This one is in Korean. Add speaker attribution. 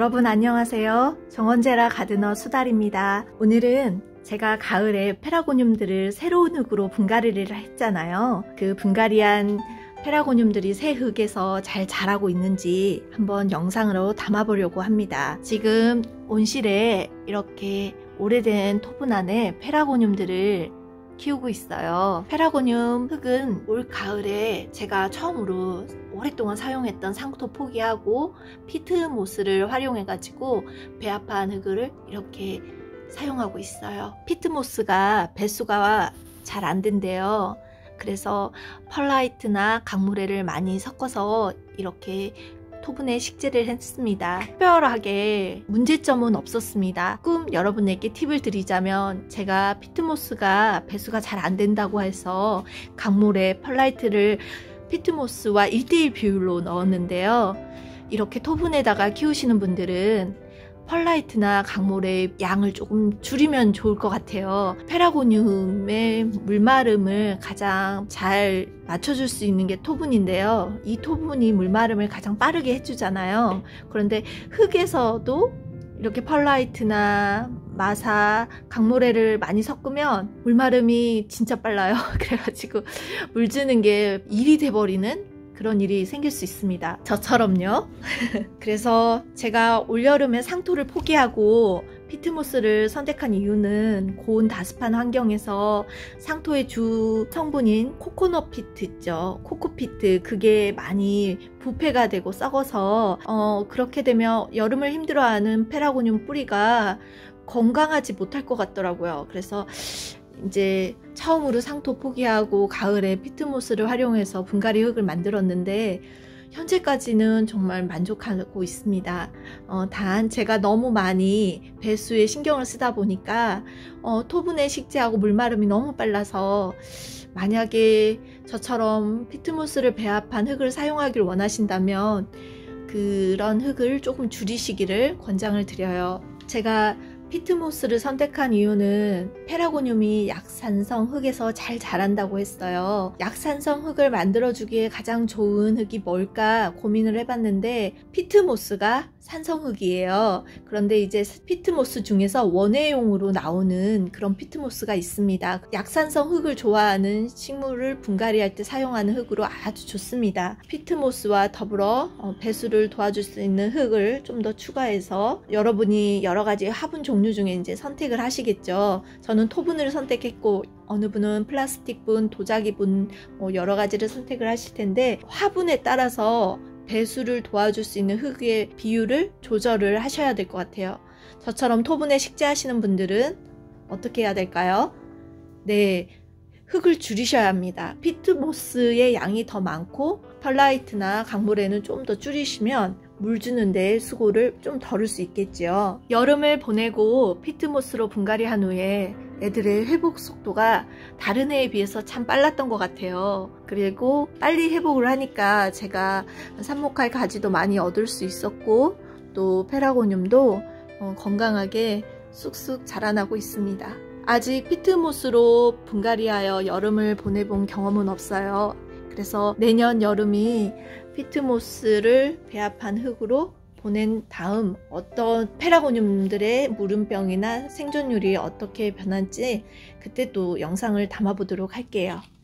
Speaker 1: 여러분 안녕하세요. 정원제라 가드너 수달입니다. 오늘은 제가 가을에 페라고늄들을 새로운 흙으로 분갈이를 했잖아요. 그 분갈이한 페라고늄들이 새 흙에서 잘 자라고 있는지 한번 영상으로 담아보려고 합니다. 지금 온실에 이렇게 오래된 토분 안에 페라고늄들을 키우고 있어요. 페라고늄 흙은 올 가을에 제가 처음으로 오랫동안 사용했던 상토 포기하고 피트모스를 활용해 가지고 배합한 흙을 이렇게 사용하고 있어요. 피트모스가 배수가 잘 안 된대요. 그래서 펄라이트나 강물애를 많이 섞어서 이렇게 토분에 식재를 했습니다. 특별하게 문제점은 없었습니다. 조금 여러분에게 팁을 드리자면, 제가 피트모스가 배수가 잘 안 된다고 해서 강물에 펄라이트를 피트모스와 1:1 비율로 넣었는데요. 이렇게 토분에다가 키우시는 분들은 펄라이트나 강물의 양을 조금 줄이면 좋을 것 같아요. 페라고늄의 물마름을 가장 잘 맞춰줄 수 있는 게 토분인데요. 이 토분이 물마름을 가장 빠르게 해주잖아요. 그런데 흙에서도 이렇게 펄라이트나 마사, 강모래를 많이 섞으면 물마름이 진짜 빨라요. 그래가지고 물 주는 게 일이 돼버리는 그런 일이 생길 수 있습니다. 저처럼요. 그래서 제가 올여름에 상토를 포기하고 피트모스를 선택한 이유는 고온 다습한 환경에서 상토의 주 성분인 코코넛 피트 있죠. 코코피트, 그게 많이 부패가 되고 썩어서 그렇게 되면 여름을 힘들어하는 페라고늄 뿌리가 건강하지 못할 것 같더라고요. 그래서 이제 처음으로 상토 포기하고 가을에 피트모스를 활용해서 분갈이 흙을 만들었는데 현재까지는 정말 만족하고 있습니다. 단 제가 너무 많이 배수에 신경을 쓰다 보니까 토분에 식재하고 물마름이 너무 빨라서, 만약에 저처럼 피트모스를 배합한 흙을 사용하길 원하신다면 그런 흙을 조금 줄이시기를 권장을 드려요. 제가 피트모스를 선택한 이유는 페라고늄이 약산성 흙에서 잘 자란다고 했어요. 약산성 흙을 만들어주기에 가장 좋은 흙이 뭘까 고민을 해봤는데 피트모스가 산성 흙이에요. 그런데 이제 피트모스 중에서 원예용으로 나오는 그런 피트모스가 있습니다. 약산성 흙을 좋아하는 식물을 분갈이할 때 사용하는 흙으로 아주 좋습니다. 피트모스와 더불어 배수를 도와줄 수 있는 흙을 좀 더 추가해서 여러분이 여러가지 화분 종류 중에 이제 선택을 하시겠죠. 저는 토분을 선택했고, 어느 분은 플라스틱분, 도자기분 여러가지를 선택을 하실 텐데, 화분에 따라서 배수를 도와줄 수 있는 흙의 비율을 조절을 하셔야 될 것 같아요. 저처럼 토분에 식재하시는 분들은 어떻게 해야 될까요? 네, 흙을 줄이셔야 합니다. 피트모스의 양이 더 많고 펄라이트나 강물에는 좀 더 줄이시면 물 주는 데 수고를 좀 덜을 수 있겠죠. 여름을 보내고 피트모스로 분갈이한 후에 애들의 회복 속도가 다른 해에 비해서 참 빨랐던 것 같아요. 그리고 빨리 회복을 하니까 제가 삽목할 가지도 많이 얻을 수 있었고, 또 페라고늄도 건강하게 쑥쑥 자라나고 있습니다. 아직 피트모스로 분갈이하여 여름을 보내본 경험은 없어요. 그래서 내년 여름이 피트모스를 배합한 흙으로 보낸 다음 어떤 페라고늄들의 무름병이나 생존율이 어떻게 변할지 그때 또 영상을 담아보도록 할게요.